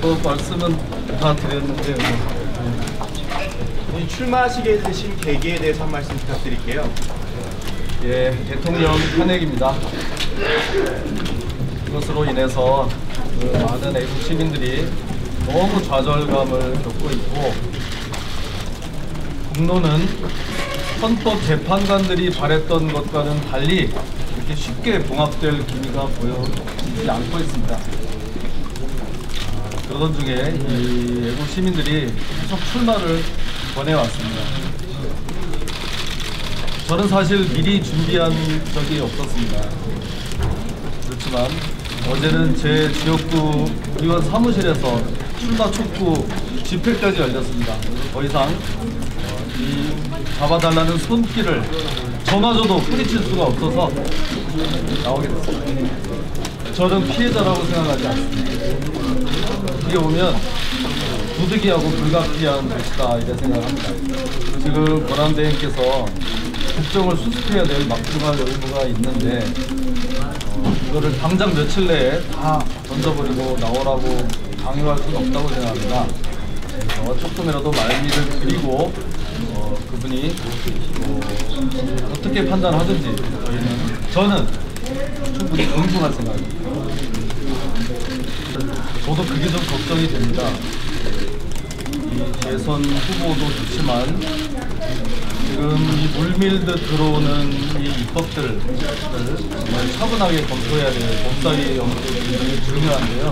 뭐 말씀은 다 드렸는데요. 출마하시게 되신 계기에 대해서 한 말씀 부탁드릴게요. 예, 대통령 탄핵입니다. 그것으로 인해서 많은 애국 시민들이 너무 좌절감을 겪고 있고, 국론은 헌법 재판관들이 바랬던 것과는 달리 이렇게 쉽게 봉합될 기미가 보여지지 않고 있습니다. 그러던 중에 이 애국 시민들이 계속 출마를 권해왔습니다. 저는 사실 미리 준비한 적이 없었습니다. 그렇지만 어제는 제 지역구 의원 사무실에서 출마 촉구 집회까지 열렸습니다. 더 이상 이 잡아달라는 손길을 저마저도 뿌리칠 수가 없어서 나오게 됐습니다. 저는 피해자라고 생각하지 않습니다. 어떻게 보면 부득이하고 불가피한 것이다 이렇게 생각합니다. 지금 권한대행께서 국정을 수습해야 될 막중한 의무가 있는데 이거를 당장 며칠 내에 다 던져버리고 나오라고 강요할 수는 없다고 생각합니다. 조금이라도 말미를 드리고 그분이 어떻게 판단하든지 저는 충분히 응징할 생각입니다. 저도 그게 좀 걱정이 됩니다. 이 대선 후보도 좋지만 지금 이 물밀듯 들어오는 이 입법들을 정말 차분하게 검토해야 될 법사위 연구도 굉장히 중요한데요.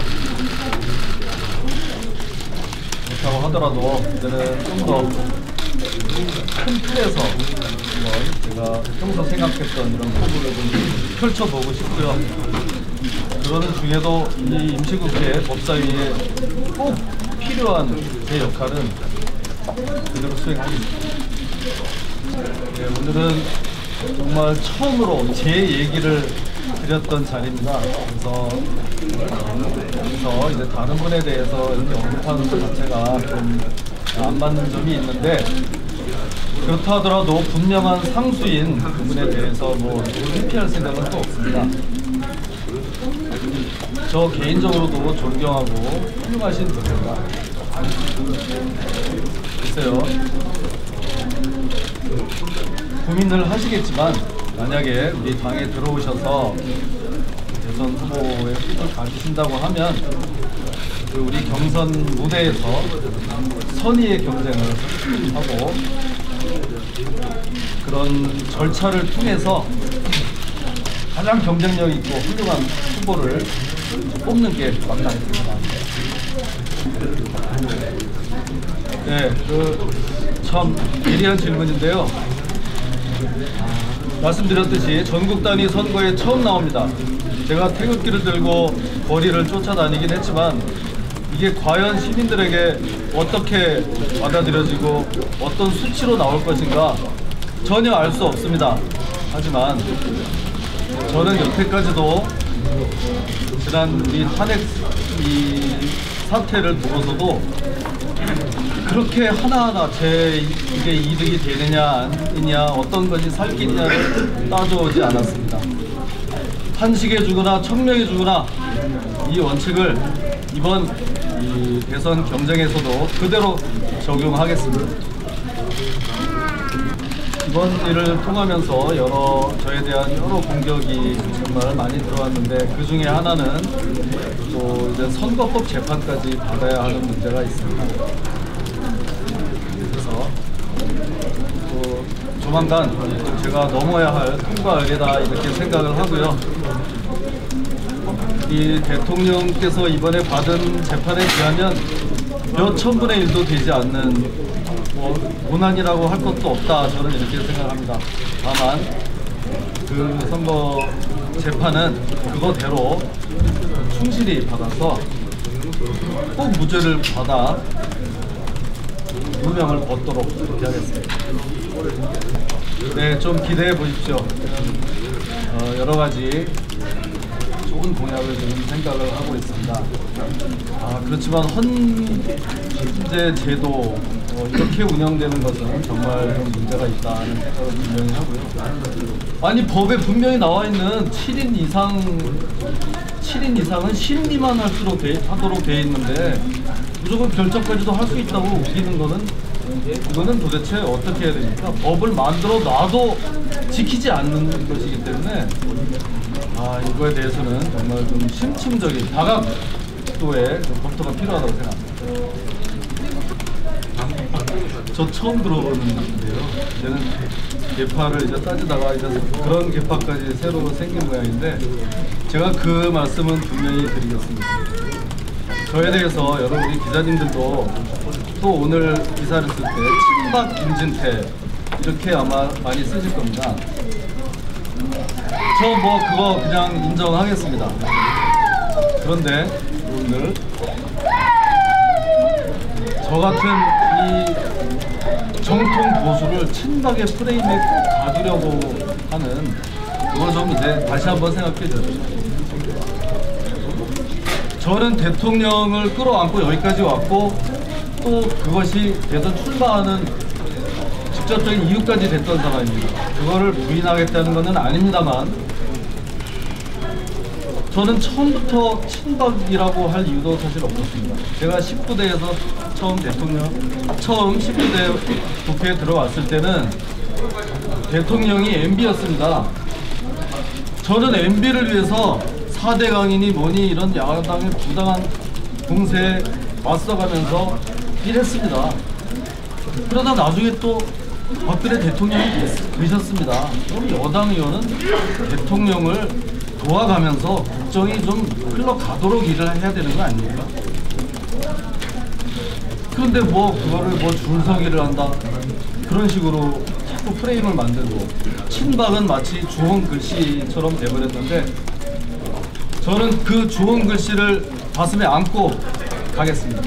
그렇다고 하더라도 이제는 좀 더 큰 틀에서 한번 제가 평소 생각했던 이런 포부를 좀 펼쳐보고 싶고요. 그러는 중에도 이 임시국회 법사위에 꼭 필요한 제 역할은 그대로 수행하겠습니다. 네, 오늘은 정말 처음으로 제 얘기를 드렸던 자리입니다. 그래서 여기서 이제 다른 분에 대해서 이렇게 언급하는 것 자체가 좀 안 맞는 점이 있는데, 그렇다 하더라도 분명한 상수인 그분에 대해서 뭐 회피할 생각은 또 없습니다. 저 개인적으로도 존경하고 훌륭하신 분입니다. 글쎄요, 고민을 하시겠지만 만약에 우리 당에 들어오셔서 대선 후보의 뜻을 가지신다고 하면 우리 경선 무대에서 선의의 경쟁을 하고 그런 절차를 통해서 가장 경쟁력 있고 훌륭한 후보를 뽑는 게 마땅합니다. 네, 참 예리한 질문인데요. 말씀드렸듯이 전국 단위 선거에 처음 나옵니다. 제가 태극기를 들고 거리를 쫓아다니긴 했지만 이게 과연 시민들에게 어떻게 받아들여지고 어떤 수치로 나올 것인가 전혀 알 수 없습니다. 하지만 저는 여태까지도 지난 이 탄핵 이 사태를 두고서도 그렇게 하나하나 이게 이득이 되느냐 아니냐 어떤 것이 살 길이냐를 따져오지 않았습니다. 한식에 주거나 청명에 주거나 이 원칙을 이번 이 대선 경쟁에서도 그대로 적용하겠습니다. 이번 일을 통하면서 저에 대한 여러 공격이 정말 많이 들어왔는데 그 중에 하나는 또 이제 선거법 재판까지 받아야 하는 문제가 있습니다. 그래서 또 조만간 제가 넘어야 할 통과하게다 이렇게 생각을 하고요. 이 대통령께서 이번에 받은 재판에 비하면 몇 천분의 1도 되지 않는 고난이라고 할 것도 없다 저는 이렇게 생각합니다. 다만 그 선거 재판은 그거대로 충실히 받아서 꼭 무죄를 받아 누명을 벗도록 그렇게 하겠습니다. 네, 좀 기대해 보십시오. 여러 가지 좋은 공약을 지금 생각을 하고 있습니다. 그렇지만 헌재 제도 이렇게 운영되는 것은 정말 좀 문제가 있다는 생각을 분명히 하고요. 아니 법에 분명히 나와 있는 7인 이상은 심리만 하도록 돼 있는데 무조건 결정까지도 할 수 있다고 우기는 거는 이거는 도대체 어떻게 해야 됩니까? 법을 만들어 놔도 지키지 않는 것이기 때문에 이거에 대해서는 정말 좀 심층적인 다각도의 검토가 필요하다고 생각합니다. 저 처음 들어보는데요. 이제는 개파를 이제 따지다가 이제 그런 개파까지 새로 생긴 모양인데 제가 그 말씀은 분명히 드리겠습니다. 저에 대해서 여러분 우리 기자님들도 또 오늘 기사를 쓸 때 친박 김진태 이렇게 아마 많이 쓰실 겁니다. 저 뭐 그거 그냥 인정하겠습니다. 그런데 오늘 저 같은 이 정통 보수를 친박의 프레임에 꼭 가두려고 하는 그걸 좀 이제 다시 한번 생각해 주십시오. 저는 대통령을 끌어안고 여기까지 왔고 또 그것이 대선 출마하는 직접적인 이유까지 됐던 상황입니다. 그거를 부인하겠다는 것은 아닙니다만 저는 처음부터 친박이라고 할 이유도 사실 없었습니다. 제가 19대에서 처음 19대 국회에 들어왔을 때는 대통령이 MB였습니다. 저는 MB를 위해서 4대 강인이 뭐니 이런 야당의 부당한 공세에 맞서가면서 일했습니다. 그러다 나중에 또 박근혜 대통령이 되셨습니다. 그럼 여당 의원은 대통령을 도와가면서 국정이 좀 흘러가도록 일을 해야 되는 거 아닙니까? 그런데 뭐 그거를 뭐 줄서기를 한다 그런 식으로 자꾸 프레임을 만들고 친박은 마치 주홍 글씨처럼 돼버렸는데 저는 그 주홍 글씨를 가슴에 안고 가겠습니다.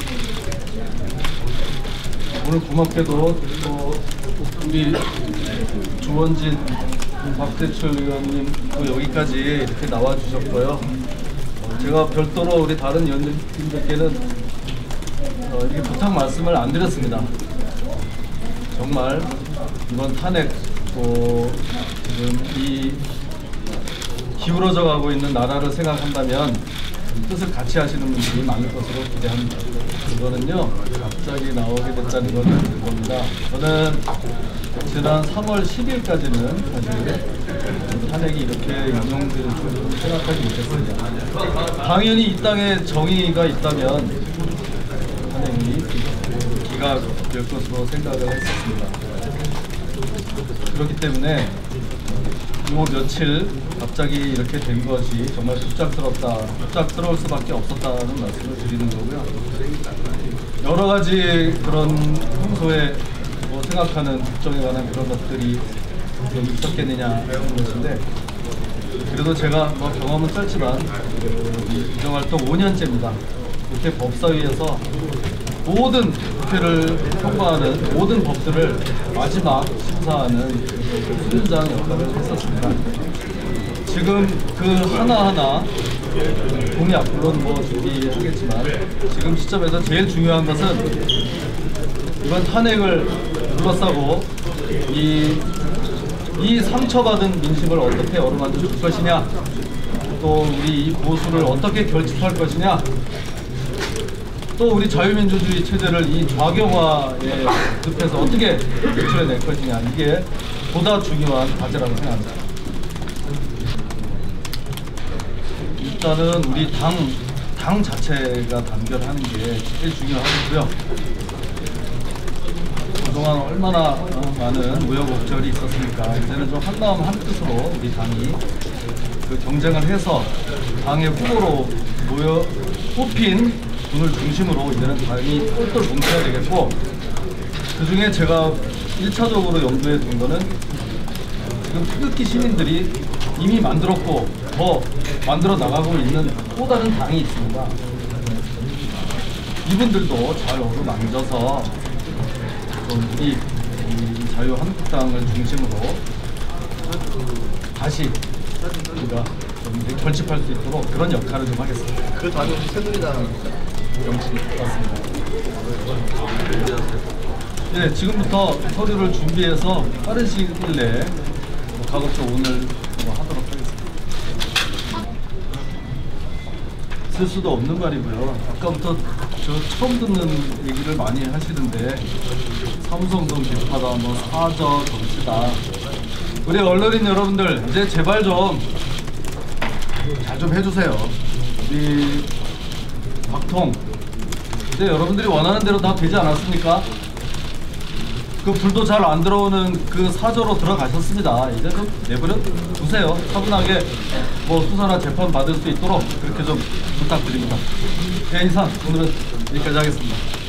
오늘 고맙게도 또 우리 조원진 박대철 의원님 또 여기까지 이렇게 나와주셨고요. 제가 별도로 우리 다른 의원님들께는 이렇게 부탁 말씀을 안 드렸습니다. 정말 이번 탄핵 또 지금 이 기울어져 가고 있는 나라를 생각한다면 뜻을 같이 하시는 분들이 많을 것으로 기대합니다. 이거는요 갑자기 나오게 됐다는 건 겁니다. 저는 지난 3월 10일까지는 사실 탄핵이 이렇게 인용될 줄 생각하지 못했습니다. 당연히 이 땅에 정의가 있다면 탄핵이 기각될 것으로 생각을 했었습니다. 그렇기 때문에 요 며칠 갑자기 이렇게 된 것이 정말 급작스러울 수밖에 없었다는 말씀을 드리는 거고요. 여러 가지 그런 평소에 뭐 생각하는 국정에 관한 그런 것들이 좀 있었겠느냐 하는 것인데 그래도 제가 뭐 경험은 짧지만 국정활동 5년째입니다. 이렇게 법사위에서 모든 국회를 통과하는 모든 법들을 마지막 심사하는 수준장 역할을 했었습니다. 지금 그 하나하나 공약 물론 뭐 준비하겠지만 지금 시점에서 제일 중요한 것은 이번 탄핵을 둘러싸고 이 상처받은 민심을 어떻게 어루만져 줄 것이냐 또 우리 이 보수를 어떻게 결집할 것이냐 또 우리 자유민주주의 체제를 이 좌경화에 늪에서 어떻게 구출해낼 것이냐 이게 보다 중요한 과제라고 생각합니다. 일단은 우리 당 자체가 단결하는 게 제일 중요하고요. 그동안 얼마나 많은 우여곡절이 있었습니까? 이제는 좀 한마음 한뜻으로 우리 당이 그 경쟁을 해서 당의 후보로 뽑힌 분을 중심으로 이제는 당이 똘똘 뭉쳐야 되겠고 그 중에 제가 1차적으로 염두에 둔 거는 지금 태극기 시민들이 이미 만들었고 더 만들어 나가고 있는 또 다른 당이 있습니다. 이분들도 잘 어루만져서 좀 우리 자유한국당을 중심으로 다시 우리가 좀 결집할 수 있도록 그런 역할을 좀 하겠습니다. 그 당이 새누리당 정치 맞습니다. 네, 지금부터 서류를 준비해서 빠른 시일 내에 가급적 오늘 하도록 하겠습니다. 쓸 수도 없는 말이고요. 아까부터 저 처음 듣는 얘기를 많이 하시는데 삼성동 비파다, 뭐 사저 정치다. 우리 언론인 여러분들 이제 제발 좀 잘 좀 해주세요. 우리 박통 이제 여러분들이 원하는 대로 다 되지 않았습니까? 그 불도 잘 안 들어오는 그 사저로 들어가셨습니다. 이제 좀 내버려 두세요. 차분하게 뭐 수사나 재판 받을 수 있도록 그렇게 좀 부탁드립니다. 네, 이상 오늘은 여기까지 하겠습니다.